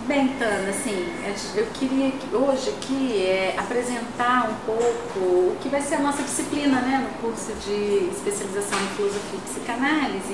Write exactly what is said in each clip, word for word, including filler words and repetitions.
Bem, Tana, assim, eu queria hoje aqui é, apresentar um pouco o que vai ser a nossa disciplina, né, no curso de especialização em filosofia e psicanálise.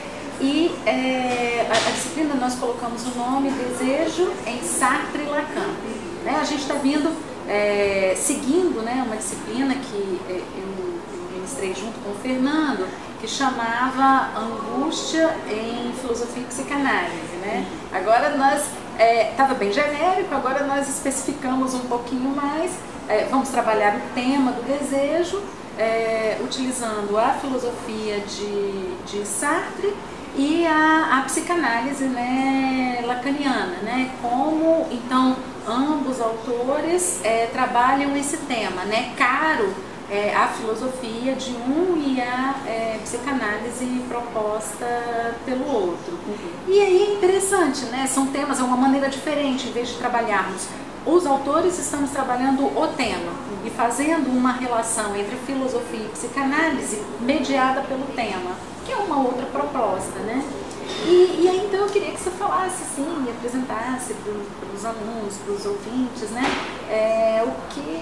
E é, a, a disciplina nós colocamos o nome Desejo em Sartre e Lacan. Né? A gente está vindo é, seguindo, né, uma disciplina que é, eu, eu ministrei junto com o Fernando, que chamava Angústia em Filosofia e Psicanálise. Né? Agora nós estava é, bem genérico, agora nós especificamos um pouquinho mais, é, vamos trabalhar o tema do desejo, é, utilizando a filosofia de, de Sartre e a, a psicanálise, né, lacaniana, né, como então ambos autores é, trabalham esse tema, né, caro é, a filosofia de um e a é, psicanálise proposta pelo outro. Uhum. E aí é interessante, né, são temas, é uma maneira diferente, em vez de trabalharmos os autores, estamos trabalhando o tema e fazendo uma relação entre filosofia e psicanálise mediada pelo tema, que é uma outra proposta, né? E, e aí então eu queria que você falasse assim, e apresentasse para os alunos, para os ouvintes, né? É, o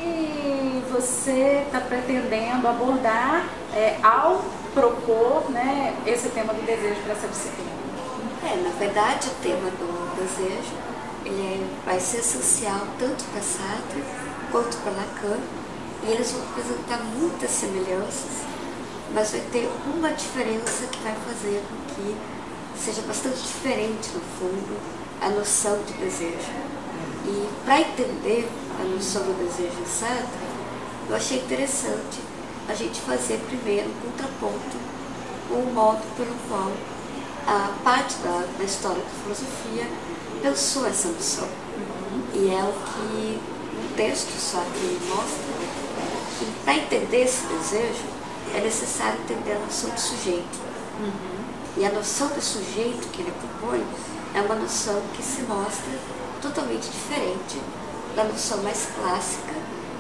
que você está pretendendo abordar é, ao propor, né, esse tema do desejo para essa disciplina. É, na verdade o tema do desejo ele é, vai ser essencial tanto para Sartre quanto para Lacan, e eles vão apresentar muitas semelhanças, mas vai ter uma diferença que vai fazer com que seja bastante diferente, no fundo, a noção de desejo. E para entender a noção do desejo em Sartre, eu achei interessante a gente fazer primeiro um contraponto com o modo pelo qual a parte da, da história da filosofia pensou essa noção. Uhum. E é o que um texto só que mostra que para entender esse desejo é necessário entender a noção de sujeito. Uhum. E a noção de sujeito que ele propõe é uma noção que se mostra totalmente diferente da noção mais clássica,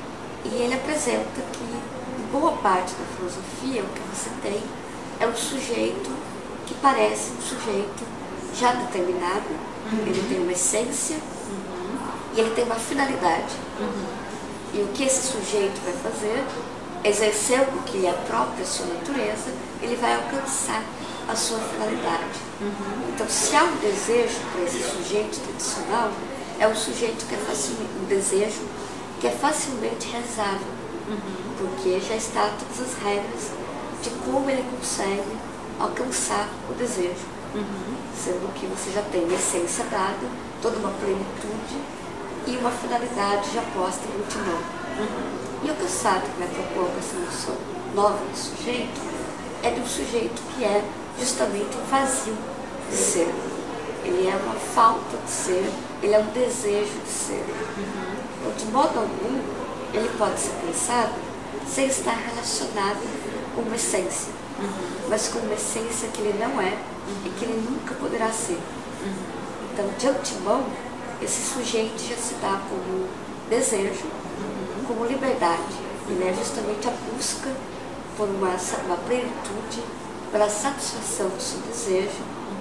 e ele apresenta que em boa parte da filosofia o que você tem é um sujeito que parece um sujeito já determinado. Uhum. Ele tem uma essência. Uhum. E ele tem uma finalidade. Uhum. E o que esse sujeito vai fazer, exercendo o que é próprio da sua natureza, ele vai alcançar a sua finalidade. Uhum. Então, se há um desejo para esse sujeito tradicional, é um sujeito que é facilmente, um desejo que é facilmente realizável, uhum. porque já está todas as regras de como ele consegue alcançar o desejo, uhum. sendo que você já tem uma essência dada, toda uma plenitude e uma finalidade já posta no timão. Uhum. E o que o Sartre vai propor com essa noção nova do sujeito é de um sujeito que é justamente um vazio de ser. Ele é uma falta de ser, ele é um desejo de ser. Uhum. Então, de modo algum, ele pode ser pensado sem estar relacionado com uma essência, uhum. mas com uma essência que ele não é, uhum. e que ele nunca poderá ser. Uhum. Então, de antemão, esse sujeito já se dá como desejo, uhum. como liberdade. Ele é justamente a busca por uma, uma plenitude, pela satisfação do seu desejo,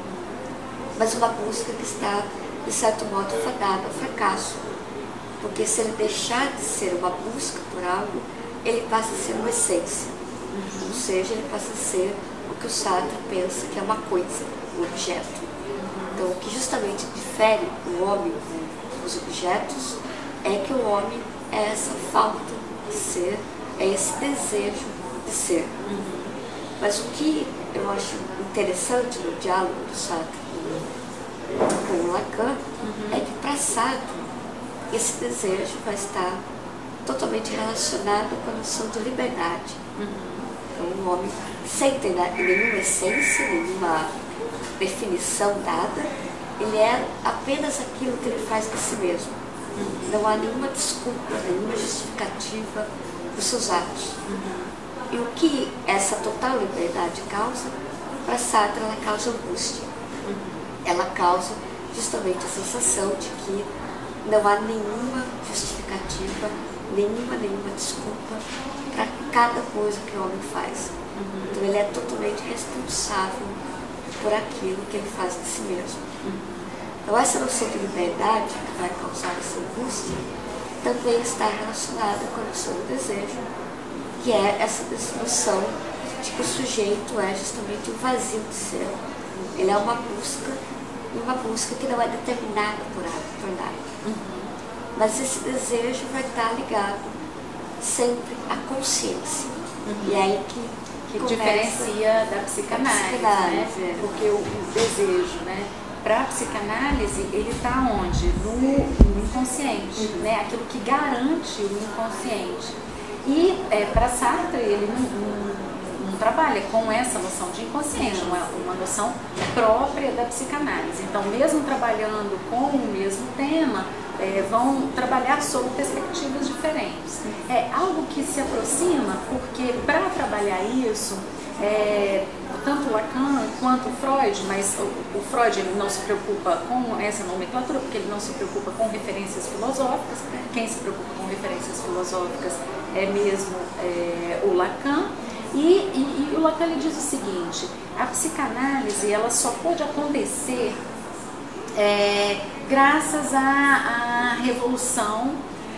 uhum. mas uma busca que está, de certo modo, fadada ao fracasso. Porque se ele deixar de ser uma busca por algo, ele passa a ser uma essência. Uhum. Ou seja, ele passa a ser o que o Sartre pensa que é uma coisa, um objeto. Uhum. Então, o que justamente difere o homem dos objetos é que o homem é essa falta de ser, é esse desejo de ser. Uhum. Mas o que eu acho interessante no diálogo do Sartre com o Lacan, uhum. é que para Sartre esse desejo vai estar totalmente relacionado com a noção de liberdade. Uhum. Então o homem, sem ter nenhuma essência, nenhuma definição dada, ele é apenas aquilo que ele faz de si mesmo. Uhum. Não há nenhuma desculpa, nenhuma justificativa dos seus atos. Uhum. E o que essa total liberdade causa? Para Sartre, ela causa angústia. Uhum. Ela causa justamente a sensação de que não há nenhuma justificativa, nenhuma, nenhuma desculpa para cada coisa que o homem faz. Uhum. Então ele é totalmente responsável por aquilo que ele faz de si mesmo. Uhum. Então essa noção de liberdade que vai causar essa angústia também está relacionada com a noção do desejo, que é essa noção de que o sujeito é justamente um vazio de ser. Ele é uma busca, uma busca que não é determinada por nada. Uhum. Mas esse desejo vai estar ligado sempre à consciência. Uhum. E é aí que, que diferencia da psicanálise, psicanálise né? É. Porque o, o desejo, né? Para a psicanálise, ele está onde? No, no inconsciente, uhum. né? Aquilo que garante o inconsciente. E é, para Sartre, ele não, não, não trabalha com essa noção de inconsciente, uma, uma noção própria da psicanálise. Então, mesmo trabalhando com o mesmo tema, é, vão trabalhar sob perspectivas diferentes. É algo que se aproxima, porque para trabalhar isso, é, tanto Lacan quanto Freud, mas o, o Freud ele não se preocupa com essa nomenclatura, porque ele não se preocupa com referências filosóficas. Quem se preocupa com referências filosóficas é mesmo é, o Lacan. E, e, e o Lacan ele diz o seguinte: a psicanálise ela só pode acontecer é, graças à, à revolução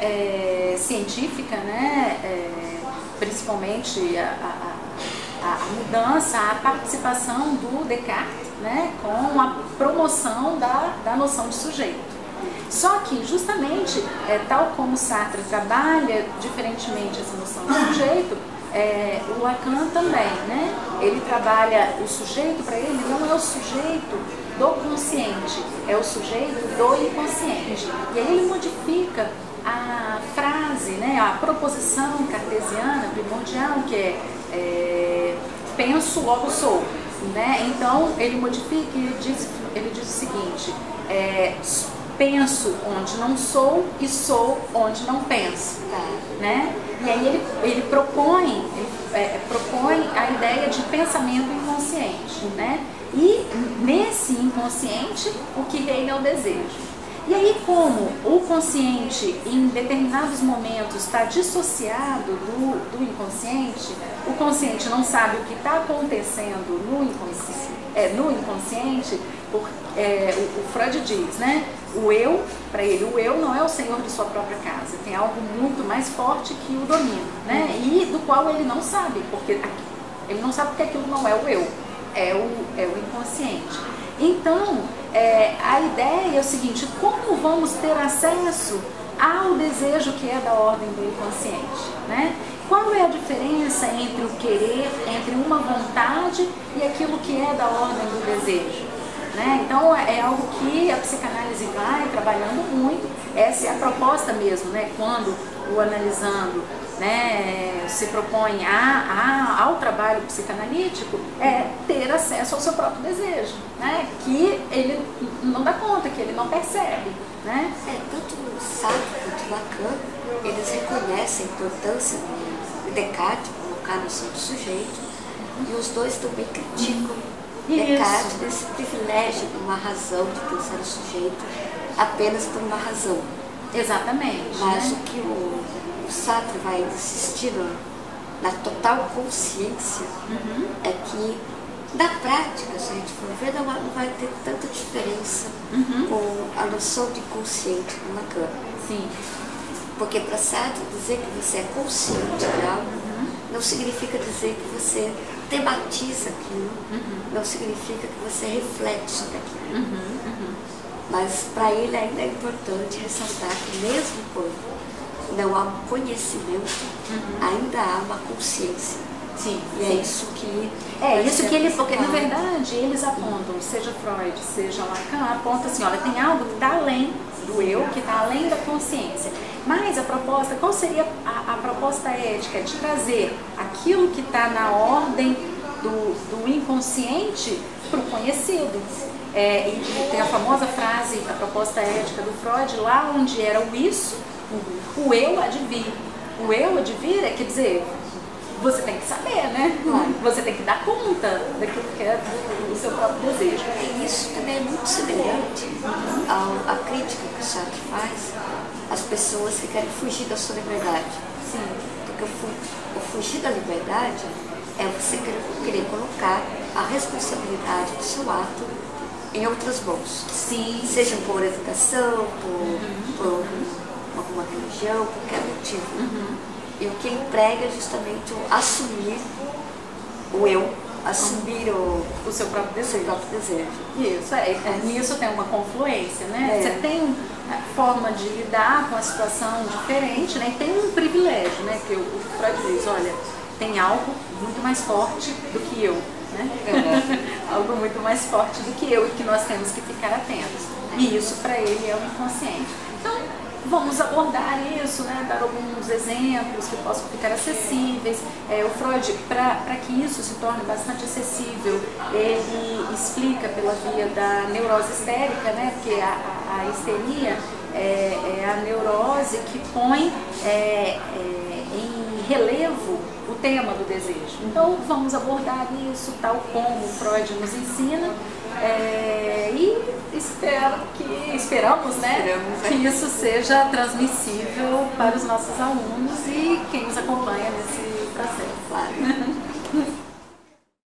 é, científica, né? É, principalmente a, a, a mudança, a participação do Descartes, né? Com a promoção da, da noção de sujeito. Só que, justamente, é, tal como Sartre trabalha diferentemente essa noção de sujeito, é, o Lacan também, né? Ele trabalha o sujeito, para ele, não é o sujeito do consciente, é o sujeito do inconsciente. E aí ele modifica a frase, né? A proposição cartesiana primordial, que é, é penso, logo sou. Né? Então, ele modifica e ele diz, ele diz o seguinte: é, penso onde não sou e sou onde não penso. Tá. Né? E aí ele, ele, propõe, ele é, propõe a ideia de pensamento inconsciente. Né? E nesse inconsciente, o que reina é o desejo. E aí, como o consciente em determinados momentos está dissociado do, do inconsciente, o consciente não sabe o que está acontecendo no inconsciente, é, no inconsciente por, é, o, o Freud diz, né? O eu, para ele, o eu não é o senhor de sua própria casa, tem algo muito mais forte que o domina, né? E do qual ele não sabe, porque ele não sabe porque aquilo não é o eu, é o, é o inconsciente. Então, é, a ideia é o seguinte: como vamos ter acesso ao desejo que é da ordem do inconsciente? Né? Qual é a diferença entre o querer, entre uma vontade e aquilo que é da ordem do desejo? Né? Então, é algo que a psicanálise vai trabalhando muito. Essa é a proposta mesmo, né? Quando o analisando né, se propõe a, a, ao trabalho psicanalítico, é ter acesso ao seu próprio desejo, né, que ele não dá conta, que ele não percebe. Né? É, tanto o Sartre quanto o Lacan, eles reconhecem a importância de Descartes colocar a noção do sujeito, e os dois também criticam Isso. Descartes desse privilégio de uma razão de pensar o sujeito apenas por uma razão. Exatamente. Mas né? o que o O Sartre vai insistir na total consciência, uhum. é que, na prática, se a gente for ver, não vai ter tanta diferença uhum. com a noção de consciente do Lacan. Sim. Porque para Sartre, dizer que você é consciente de algo uhum. não significa dizer que você tematiza aquilo, uhum. não significa que você reflete sobre aquilo. Uhum. Uhum. Mas para ele ainda é importante ressaltar que, mesmo quando não há um conhecimento, uhum. ainda há uma consciência. Sim, e sim. é isso que... É isso que eles, porque na verdade eles apontam, seja Freud, seja Lacan, apontam assim, olha, tem algo que está além do eu, que está além da consciência. Mas a proposta, qual seria a, a proposta ética? De trazer aquilo que está na ordem do, do inconsciente para o conhecido. É, e tem a famosa frase, a proposta ética do Freud, lá onde era o isso, o eu há de vir. O eu há de vir é, quer dizer, você tem que saber, né? Você tem que dar conta daquilo que é do, do seu próprio desejo. E isso também é muito semelhante ao, à crítica que o Sartre faz às pessoas que querem fugir da sua liberdade. Sim. Porque o, o fugir da liberdade é você querer, querer colocar a responsabilidade do seu ato em outras mãos. Sim. Seja por educação, por, uhum. por alguma religião, por qualquer motivo. Uhum. E o que ele prega é justamente o assumir o eu, assumir o, o seu próprio desejo. Seu próprio desejo. Isso, é, é. Nisso tem uma confluência, né? É. Você tem uma forma de lidar com a situação diferente, né? E tem um privilégio, né? Que o, o Freud diz, olha, tem algo muito mais forte do que eu, né? É. Algo muito mais forte do que eu e que nós temos que ficar atentos. E isso para ele é o inconsciente. Então, vamos abordar isso, né? Dar alguns exemplos que possam ficar acessíveis. É, o Freud, para que isso se torne bastante acessível, ele explica pela via da neurose histérica, né? Porque a, a, a histeria é, é a neurose que põe é, é, em relevo o tema do desejo. Então, vamos abordar isso tal como o Freud nos ensina. É, e espero que, esperamos, né, esperamos, né, que isso seja transmissível para os nossos alunos e quem nos acompanha nesse processo.